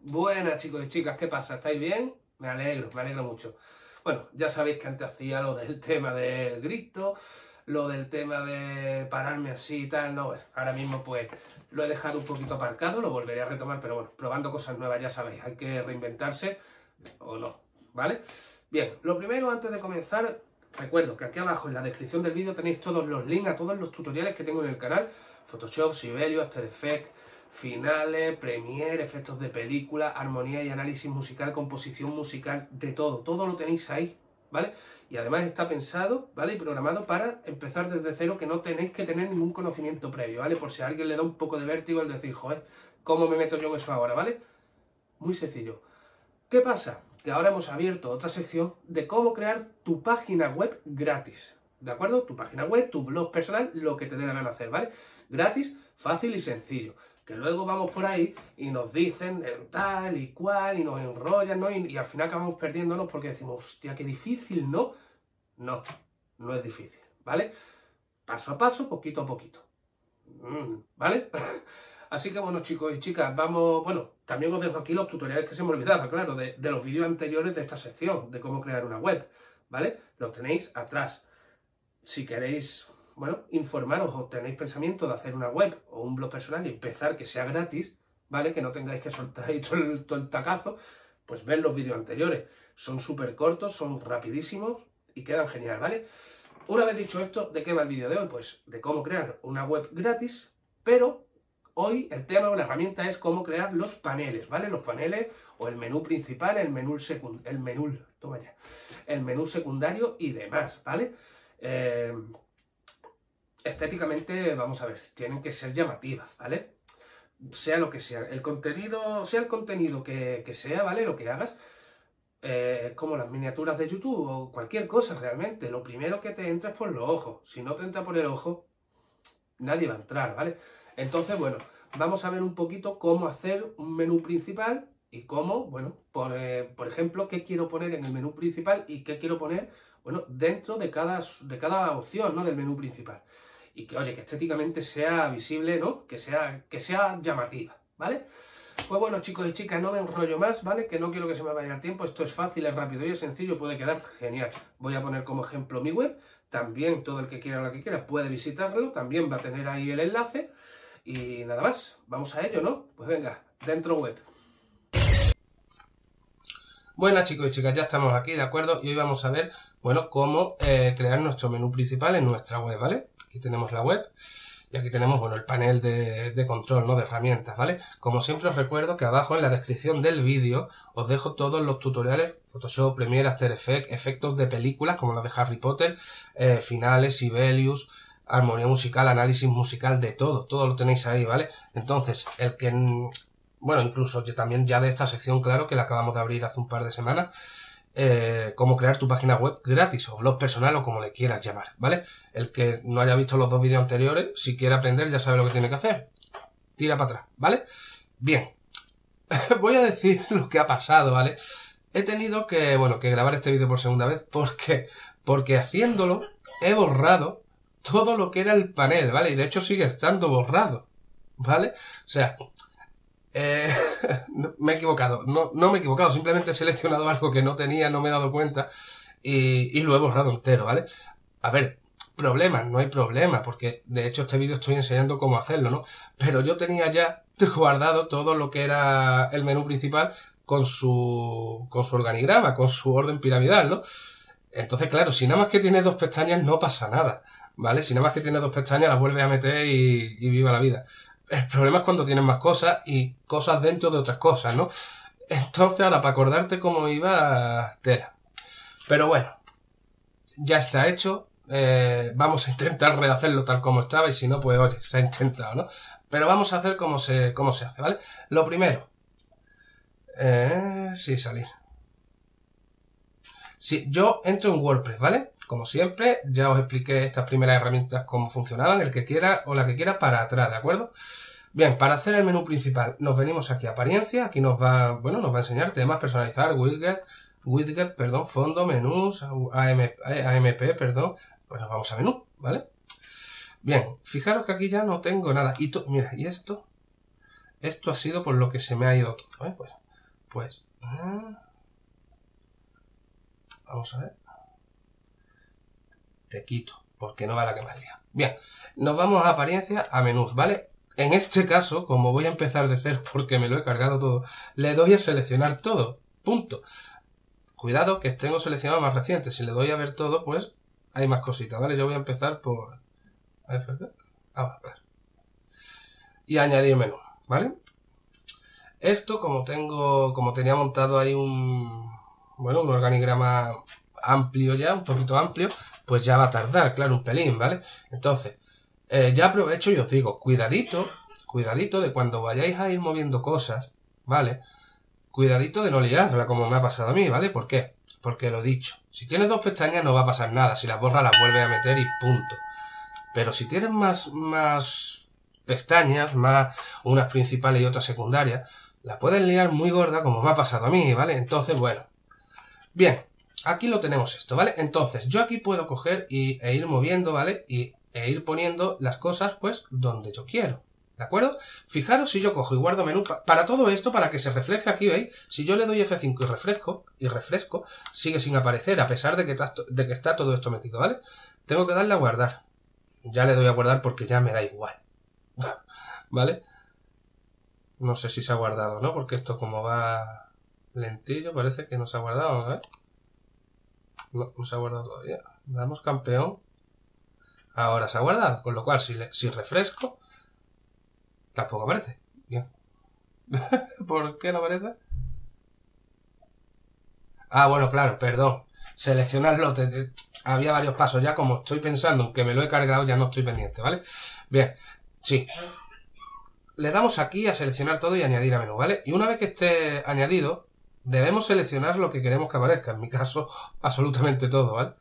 Buenas chicos y chicas, ¿qué pasa? ¿Estáis bien? Me alegro mucho. Bueno, ya sabéis que antes hacía lo del tema del grito, lo del tema de pararme así y tal, no, pues ahora mismo pues lo he dejado un poquito aparcado, lo volveré a retomar, pero bueno, probando cosas nuevas, ya sabéis, hay que reinventarse o no, ¿vale? Bien, lo primero antes de comenzar, recuerdo que aquí abajo en la descripción del vídeo tenéis todos los links a todos los tutoriales que tengo en el canal, Photoshop, Sibelius, After Effects, finales, Premiere, efectos de película, armonía y análisis musical, composición musical, de todo. Todo lo tenéis ahí, ¿vale? Y además está pensado, ¿vale? Y programado para empezar desde cero, que no tenéis que tener ningún conocimiento previo, ¿vale? Por si a alguien le da un poco de vértigo el decir, joder, ¿cómo me meto yo en eso ahora, ¿vale? Muy sencillo. ¿Qué pasa? Que ahora hemos abierto otra sección de cómo crear tu página web gratis. ¿De acuerdo? Tu página web, tu blog personal, lo que te dé la gana hacer, ¿vale? Gratis, fácil y sencillo. Que luego vamos por ahí y nos dicen tal y cual y nos enrollan, ¿no? Y al final acabamos perdiéndonos porque decimos, hostia, qué difícil, ¿no? No, no es difícil, ¿vale? Paso a paso, poquito a poquito. ¿Vale? Así que bueno, chicos y chicas, vamos... Bueno, también os dejo aquí los tutoriales que se me olvidaban, claro, de los vídeos anteriores de esta sección, de cómo crear una web, ¿vale? Los tenéis atrás. Si queréis, bueno, informaros o tenéis pensamiento de hacer una web o un blog personal y empezar que sea gratis, ¿vale? Que no tengáis que soltar ahí todo el tacazo, pues ved los vídeos anteriores. Son súper cortos, son rapidísimos y quedan genial, ¿vale? Una vez dicho esto, ¿de qué va el vídeo de hoy? Pues de cómo crear una web gratis, pero hoy el tema o la herramienta es cómo crear los paneles, ¿vale? Los paneles o el menú principal, el menú secundario y demás, ¿vale? Estéticamente, vamos a ver, tienen que ser llamativas, ¿vale? Sea lo que sea, el contenido que sea, ¿vale? Lo que hagas, como las miniaturas de YouTube o cualquier cosa realmente, lo primero que te entra es por los ojos. Si no te entra por el ojo, nadie va a entrar, ¿vale? Entonces, bueno, vamos a ver un poquito cómo hacer un menú principal y cómo, bueno, por ejemplo, qué quiero poner en el menú principal y qué quiero poner, bueno, dentro de cada opción, ¿no? Del menú principal. Y que, oye, que estéticamente sea visible, ¿no? Que sea llamativa, ¿vale? Pues bueno, chicos y chicas, no me enrollo más, ¿vale? Que no quiero que se me vaya el tiempo. Esto es fácil, es rápido y es sencillo, puede quedar genial. Voy a poner como ejemplo mi web. También todo el que quiera o la que quiera puede visitarlo. También va a tener ahí el enlace. Y nada más, vamos a ello, ¿no? Pues venga, dentro web. Buenas chicos y chicas, ya estamos aquí, ¿de acuerdo? Y hoy vamos a ver, bueno, cómo crear nuestro menú principal en nuestra web, ¿vale? Aquí tenemos la web y aquí tenemos, bueno, el panel de control, ¿no? De herramientas, ¿vale? Como siempre os recuerdo que abajo en la descripción del vídeo os dejo todos los tutoriales, Photoshop, Premiere, After Effects, efectos de películas como los de Harry Potter, finales, Sibelius, armonía musical, análisis musical, de todo lo tenéis ahí, ¿vale? Entonces, el que... Bueno, incluso yo también ya de esta sección, claro, que la acabamos de abrir hace un par de semanas, cómo crear tu página web gratis o blog personal o como le quieras llamar, ¿vale? El que no haya visto los dos vídeos anteriores, si quiere aprender ya sabe lo que tiene que hacer. Tira para atrás, ¿vale? Bien, voy a decir lo que ha pasado, ¿vale? He tenido que, bueno, que grabar este vídeo por segunda vez porque haciéndolo he borrado todo lo que era el panel, ¿vale? Y de hecho sigue estando borrado, ¿vale? O sea... me he equivocado, no me he equivocado, simplemente he seleccionado algo que no tenía, no me he dado cuenta y lo he borrado entero, ¿vale? A ver, problemas, no hay problema, porque de hecho este vídeo estoy enseñando cómo hacerlo, ¿no? Pero yo tenía ya guardado todo lo que era el menú principal con su organigrama, con su orden piramidal, ¿no? Entonces, claro, si nada más que tiene dos pestañas no pasa nada, ¿vale? Si nada más que tiene dos pestañas las vuelves a meter y viva la vida. El problema es cuando tienes más cosas y cosas dentro de otras cosas, ¿no? Entonces, ahora, para acordarte cómo iba, tela. Pero bueno, ya está hecho. Vamos a intentar rehacerlo tal como estaba y si no, pues oye, se ha intentado, ¿no? Pero vamos a hacer cómo se hace, ¿vale? Lo primero. Sí, salir. Sí, yo entro en WordPress, ¿vale? Como siempre, ya os expliqué estas primeras herramientas cómo funcionaban, el que quiera o la que quiera para atrás, ¿de acuerdo? Bien, para hacer el menú principal nos venimos aquí a apariencia, aquí nos va a enseñar temas, personalizar, widget, perdón, fondo, menús, AMP, perdón, pues nos vamos a menú, ¿vale? Bien, fijaros que aquí ya no tengo nada, y mira, y esto ha sido por lo que se me ha ido todo, ¿eh? Pues pues... vamos a ver. Te quito, porque no va la que más lía. Bien, nos vamos a apariencia, a menús, ¿vale? En este caso, como voy a empezar de cero porque me lo he cargado todo, le doy a seleccionar todo. Punto. Cuidado que tengo seleccionado más reciente. Si le doy a ver todo, pues hay más cositas, ¿vale? Yo voy a empezar por... a ver. Y añadir menú, ¿vale? Esto, como tenía montado ahí un organigrama amplio ya, un poquito amplio, pues ya va a tardar, claro, un pelín, ¿vale? Entonces, ya aprovecho y os digo, cuidadito de cuando vayáis a ir moviendo cosas, ¿vale? Cuidadito de no liarla, como me ha pasado a mí, ¿vale? ¿Por qué? Porque lo he dicho, si tienes dos pestañas no va a pasar nada, si las borras las vuelves a meter y punto. Pero si tienes más pestañas, más unas principales y otras secundarias, la puedes liar muy gorda como me ha pasado a mí, ¿vale? Entonces, bueno. Bien, aquí lo tenemos esto, ¿vale? Entonces, yo aquí puedo coger e ir moviendo, ¿vale? E ir poniendo las cosas, pues, donde yo quiero, ¿de acuerdo? Fijaros si yo cojo y guardo menú, para todo esto, para que se refleje aquí, ¿veis? Si yo le doy F5 y refresco, sigue sin aparecer, a pesar de que está todo esto metido, ¿vale? Tengo que darle a guardar. Ya le doy a guardar porque ya me da igual, ¿vale? No sé si se ha guardado, ¿no? Porque esto como va lentillo, parece que no se ha guardado, ¿no? No se ha guardado todavía. Damos campeón. Ahora se ha guardado, con lo cual si refresco, tampoco aparece. Bien. ¿Por qué no aparece? Ah, bueno, claro, perdón. Seleccionar lote. Había varios pasos ya, como estoy pensando en que me lo he cargado, ya no estoy pendiente, ¿vale? Bien, sí. Le damos aquí a seleccionar todo y añadir a menú, ¿vale? Y una vez que esté añadido, debemos seleccionar lo que queremos que aparezca. En mi caso, absolutamente todo, ¿vale?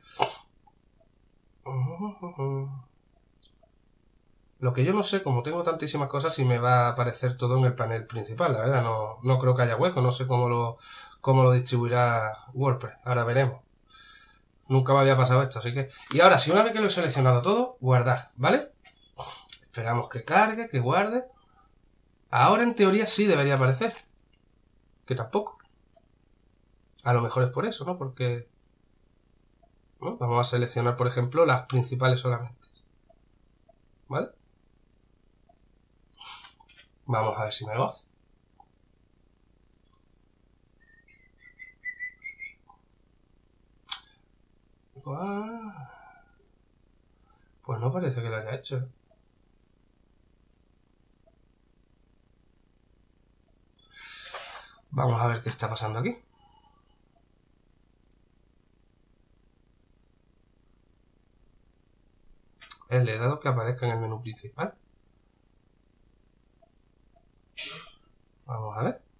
Lo que yo no sé, como tengo tantísimas cosas, si me va a aparecer todo en el panel principal, la verdad. No creo que haya hueco, no sé cómo lo distribuirá WordPress. Ahora veremos. Nunca me había pasado esto, así que... Y ahora, si una vez que lo he seleccionado todo, guardar, ¿vale? Esperamos que cargue, que guarde. Ahora en teoría sí debería aparecer. Que tampoco. A lo mejor es por eso, ¿no? Porque... ¿no? Vamos a seleccionar, por ejemplo, las principales solamente. ¿Vale? Vamos a ver si me lo hace. Pues no parece que lo haya hecho. Vamos a ver qué está pasando aquí. Le he dado que aparezca en el menú principal. Vamos a ver.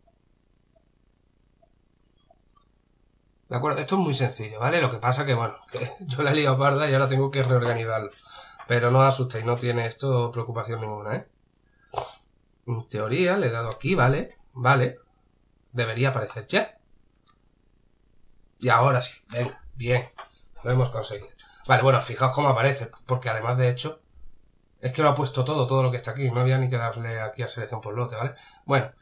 De acuerdo, esto es muy sencillo, ¿vale? Lo que pasa que, bueno, que yo la he liado parda y ahora tengo que reorganizarlo. Pero no os asustéis, no tiene esto preocupación ninguna, ¿eh? En teoría le he dado aquí, ¿vale? Vale. Debería aparecer ya. Y ahora sí, venga, bien. Lo hemos conseguido. Vale, bueno, fijaos cómo aparece, porque además, de hecho, es que lo ha puesto todo lo que está aquí. No había ni que darle aquí a selección por lote, ¿vale? Bueno,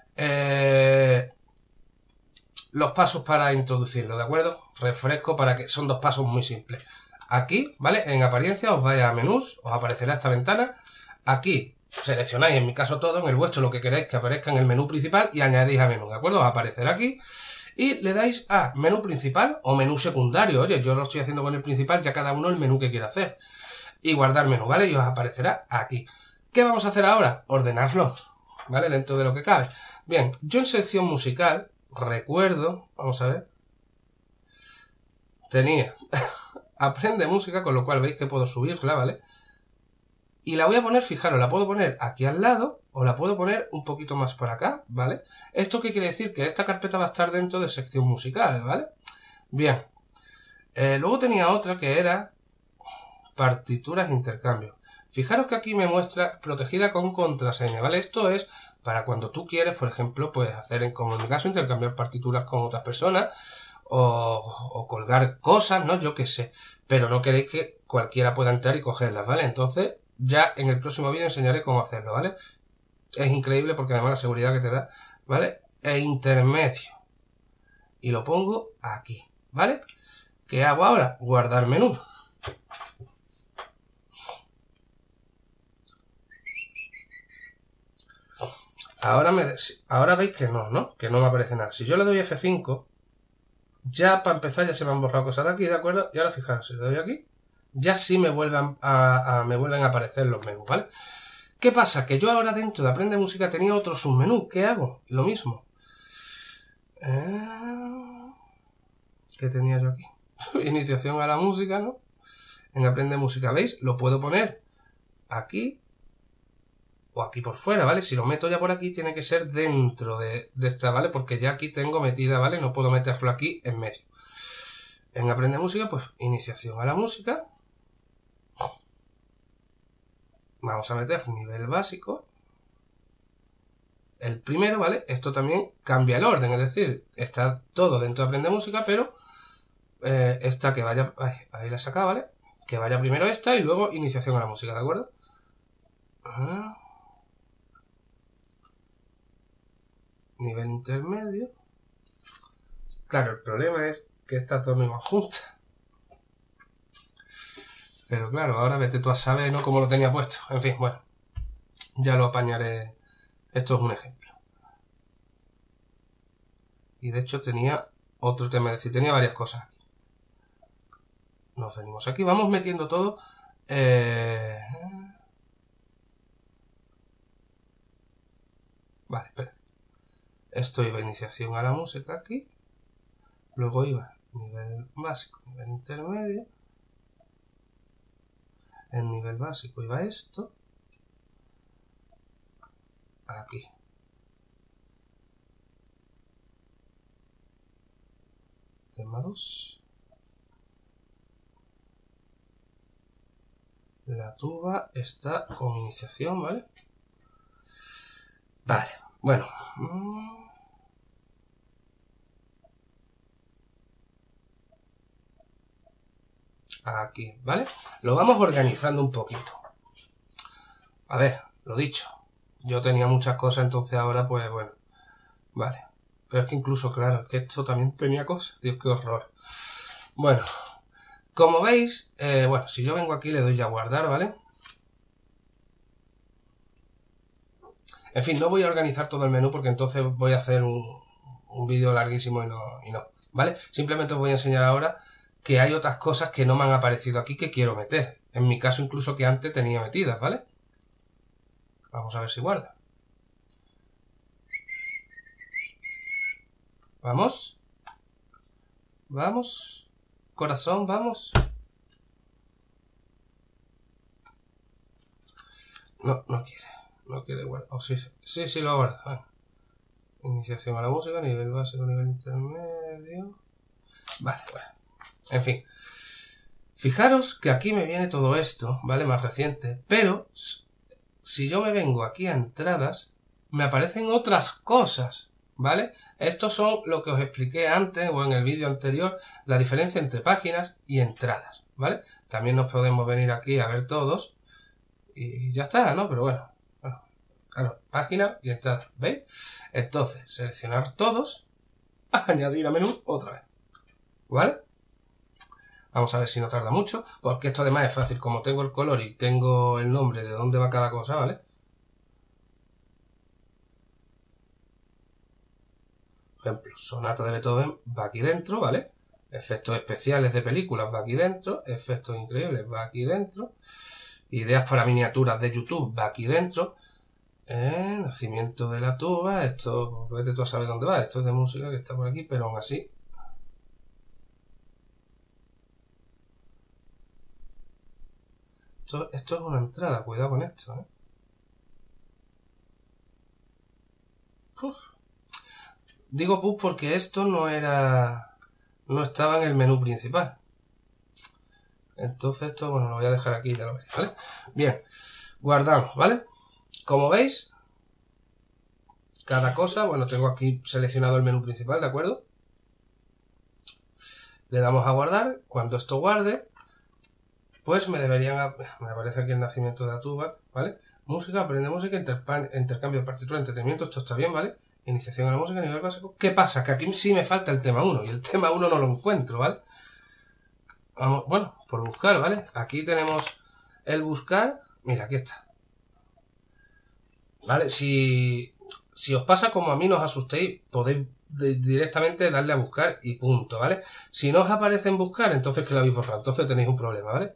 los pasos para introducirlo, ¿de acuerdo? Refresco para que... Son dos pasos muy simples. Aquí, ¿vale? En apariencia os vais a menús, os aparecerá esta ventana. Aquí seleccionáis, en mi caso todo, en el vuestro lo que queréis que aparezca en el menú principal y añadís a menú, ¿de acuerdo? Os aparecerá aquí. Y le dais a menú principal o menú secundario. Oye, yo lo estoy haciendo con el principal, ya cada uno el menú que quiera hacer. Y guardar menú, ¿vale? Y os aparecerá aquí. ¿Qué vamos a hacer ahora? Ordenarlo, ¿vale? Dentro de lo que cabe. Bien, yo en sección musical recuerdo, vamos a ver, tenía aprende música, con lo cual veis que puedo subirla, ¿vale? Y la voy a poner, fijaros, la puedo poner aquí al lado o la puedo poner un poquito más por acá, ¿vale? ¿Esto qué quiere decir? Que esta carpeta va a estar dentro de sección musical, ¿vale? Bien. Luego tenía otra que era partituras e intercambio. Fijaros que aquí me muestra protegida con contraseña, ¿vale? Esto es para cuando tú quieres, por ejemplo, pues hacer, como en mi caso, intercambiar partituras con otras personas o colgar cosas, ¿no? Yo qué sé. Pero no queréis que cualquiera pueda entrar y cogerlas, ¿vale? Entonces, ya en el próximo vídeo enseñaré cómo hacerlo, ¿vale? Es increíble porque además la seguridad que te da, ¿vale? e intermedio. Y lo pongo aquí, ¿vale? ¿Qué hago ahora? Guardar menú. Ahora veis que no, que no me aparece nada. Si yo le doy F5, ya para empezar ya se me han borrado cosas de aquí, ¿de acuerdo? Y ahora fijaros, si le doy aquí, ya sí me vuelven a aparecer los menús, ¿vale? ¿Qué pasa? Que yo ahora dentro de Aprende Música tenía otro submenú. ¿Qué hago? Lo mismo. ¿Qué tenía yo aquí? Iniciación a la música, ¿no? En Aprende Música, ¿veis? Lo puedo poner aquí o aquí por fuera, ¿vale? Si lo meto ya por aquí, tiene que ser dentro de esta, ¿vale? Porque ya aquí tengo metida, ¿vale? No puedo meterlo aquí en medio. En Aprende Música, pues, iniciación a la música. Vamos a meter nivel básico. El primero, ¿vale? Esto también cambia el orden, es decir, está todo dentro de Aprende Música, pero esta que vaya... ahí la he sacado, ¿vale? Que vaya primero esta y luego iniciación a la música, ¿de acuerdo? Nivel intermedio. Claro, el problema es que estas dos no iban juntas. Pero claro, ahora vete tú a saber, ¿no? Cómo lo tenía puesto. En fin, bueno. Ya lo apañaré. Esto es un ejemplo. Y de hecho tenía otro tema, es decir, tenía varias cosas aquí. Nos venimos aquí, vamos metiendo todo. Vale, espérate. Esto iba iniciación a la música aquí. Luego iba nivel básico, nivel intermedio. En nivel básico iba esto. Aquí. Tema 2. La tuba está con iniciación, ¿vale? Vale, bueno. Aquí, ¿vale? Lo vamos organizando un poquito. A ver, lo dicho. Yo tenía muchas cosas, entonces ahora, pues, bueno. Vale. Pero es que incluso, claro, es que esto también tenía cosas. Dios, qué horror. Bueno. Como veis, bueno, si yo vengo aquí le doy ya a guardar, ¿vale? En fin, no voy a organizar todo el menú porque entonces voy a hacer un vídeo larguísimo y no, ¿vale? Simplemente os voy a enseñar ahora que hay otras cosas que no me han aparecido aquí que quiero meter. En mi caso incluso que antes tenía metidas, ¿vale? Vamos a ver si guarda. Vamos. Vamos. Corazón, vamos. No quiere. No quiere guardar. Oh, sí, lo ha guardado. Bueno. Iniciación a la música, nivel básico, nivel intermedio. Vale, bueno. En fin. Fijaros que aquí me viene todo esto, ¿vale? Más reciente. Pero, si yo me vengo aquí a entradas, me aparecen otras cosas, ¿vale? Estos son lo que os expliqué antes o en el vídeo anterior, la diferencia entre páginas y entradas, ¿vale? También nos podemos venir aquí a ver todos y ya está, ¿no? Pero bueno, claro, página y entradas, ¿veis? Entonces, seleccionar todos, añadir a menú otra vez, ¿vale? Vamos a ver si no tarda mucho, porque esto además es fácil, como tengo el color y tengo el nombre de dónde va cada cosa, ¿vale? Por ejemplo, sonata de Beethoven va aquí dentro, ¿vale? Efectos especiales de películas va aquí dentro, efectos increíbles va aquí dentro, ideas para miniaturas de YouTube va aquí dentro, nacimiento de la tuba, esto, vete tú a saber dónde va, esto es de música que está por aquí, pero aún así... Esto es una entrada, cuidado con esto, ¿eh? Uf. Digo push porque esto no estaba en el menú principal. Entonces esto, bueno, lo voy a dejar aquí, ya lo veréis, ¿vale? Bien, guardamos, ¿vale? Como veis, cada cosa, bueno, tengo aquí seleccionado el menú principal, ¿de acuerdo? Le damos a guardar. Cuando esto guarde, pues me aparece aquí el nacimiento de la tuba, ¿vale? Música, aprende música, intercambio de partitura, entretenimiento, esto está bien, ¿vale? Iniciación a la música, nivel básico. ¿Qué pasa? Que aquí sí me falta el tema 1 y el tema 1 no lo encuentro, ¿vale? Vamos, bueno, por buscar, ¿vale? Aquí tenemos el buscar. Mira, aquí está. ¿Vale? Si os pasa como a mí, no os asustéis, podéis directamente darle a buscar y punto, ¿vale? Si no os aparece en buscar, entonces que lo habéis borrado, entonces tenéis un problema, ¿vale?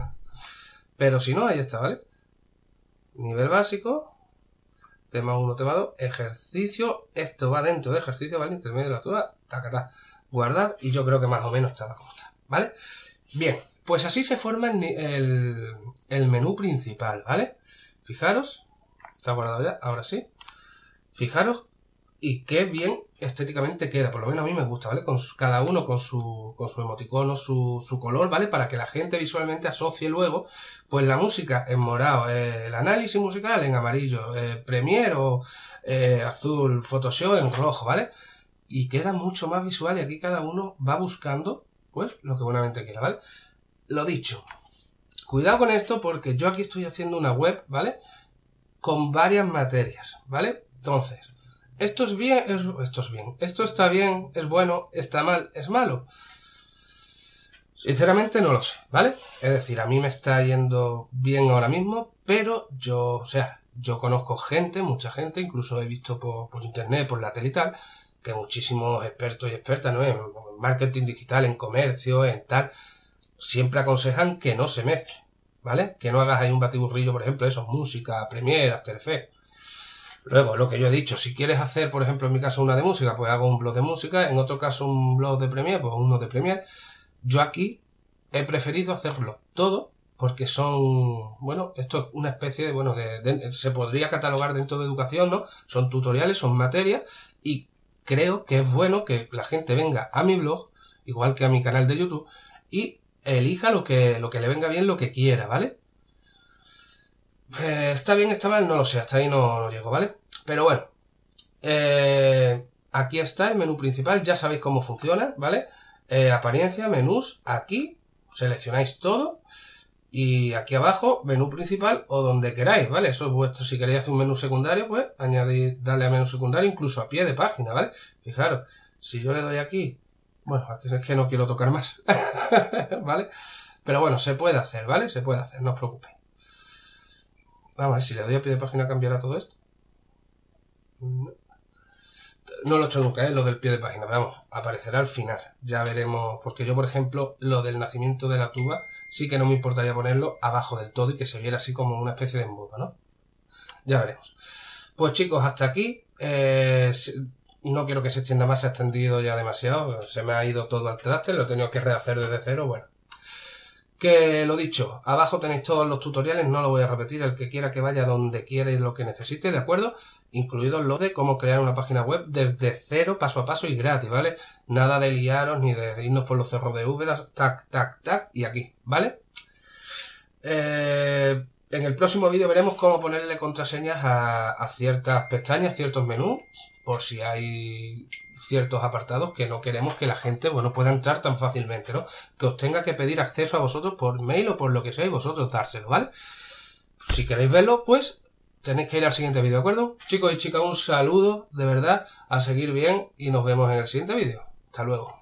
Pero si no, ahí está, ¿vale? Nivel básico, tema 1, tema 2, ejercicio, esto va dentro de ejercicio, ¿vale? Intermedio de la altura, tacatá, guardar, y yo creo que más o menos está como está, ¿vale? Bien, pues así se forma el menú principal, ¿vale? Fijaros, está guardado ya, ahora sí. Fijaros y qué bien estéticamente queda, por lo menos a mí me gusta, ¿vale? Cada uno con su emoticono, su color, ¿vale? Para que la gente visualmente asocie luego, pues la música en morado, el análisis musical en amarillo, Premiere o azul, Photoshop en rojo, ¿vale? Y queda mucho más visual y aquí cada uno va buscando, pues, lo que buenamente quiera, ¿vale? Lo dicho, cuidado con esto porque yo aquí estoy haciendo una web, ¿vale? Con varias materias, ¿vale? Entonces, esto es bien, esto es bien, esto está bien, es bueno, está mal, es malo. Sinceramente no lo sé, ¿vale? Es decir, a mí me está yendo bien ahora mismo, pero yo conozco gente, mucha gente, incluso he visto por internet, por la tele y tal, que muchísimos expertos y expertas, ¿no? En marketing digital, en comercio, en tal, siempre aconsejan que no se mezcle, ¿vale? Que no hagas ahí un batiburrillo, por ejemplo, eso, música, Premiere, After Effects. Luego, lo que yo he dicho, si quieres hacer, por ejemplo, en mi caso una de música, pues hago un blog de música, en otro caso un blog de Premiere, pues uno de Premiere. Yo aquí he preferido hacerlo todo porque son, bueno, esto es una especie de, bueno, se podría catalogar dentro de educación, ¿no? Son tutoriales, son materias y creo que es bueno que la gente venga a mi blog, igual que a mi canal de YouTube, y elija lo que le venga bien, lo que quiera, ¿vale? Está bien, está mal, no lo sé, hasta ahí no llego, ¿vale? Pero bueno, aquí está el menú principal, ya sabéis cómo funciona, ¿vale? Apariencia, menús, aquí seleccionáis todo y aquí abajo menú principal o donde queráis, ¿vale? Eso es vuestro, si queréis hacer un menú secundario, pues añadir, darle a menú secundario incluso a pie de página, ¿vale? Fijaros, si yo le doy aquí, bueno, aquí es que no quiero tocar más, ¿vale? Pero bueno, se puede hacer, ¿vale? Se puede hacer, no os preocupéis. Vamos a ver si le doy a pie de página cambiará todo esto. No lo he hecho nunca, lo del pie de página, pero vamos, aparecerá al final. Ya veremos, porque yo, por ejemplo, lo del nacimiento de la tuba, sí que no me importaría ponerlo abajo del todo y que se viera así como una especie de embudo, ¿no? Ya veremos. Pues chicos, hasta aquí. No quiero que se extienda más, se ha extendido ya demasiado. Se me ha ido todo al traste, lo he tenido que rehacer desde cero, bueno. Que lo dicho, abajo tenéis todos los tutoriales, no lo voy a repetir, el que quiera que vaya donde quiera y lo que necesite, ¿de acuerdo? Incluidos los de cómo crear una página web desde cero, paso a paso y gratis, ¿vale? Nada de liaros ni de irnos por los cerros de Úbeda, tac, tac, tac, y aquí, ¿vale? En el próximo vídeo veremos cómo ponerle contraseñas a ciertas pestañas, ciertos menús, por si hay ciertos apartados que no queremos que la gente, bueno, pueda entrar tan fácilmente, ¿no? Que os tenga que pedir acceso a vosotros por mail o por lo que sea y vosotros dárselo, ¿vale? Si queréis verlo, pues tenéis que ir al siguiente vídeo, ¿de acuerdo? Chicos y chicas, un saludo, de verdad, a seguir bien y nos vemos en el siguiente vídeo. Hasta luego.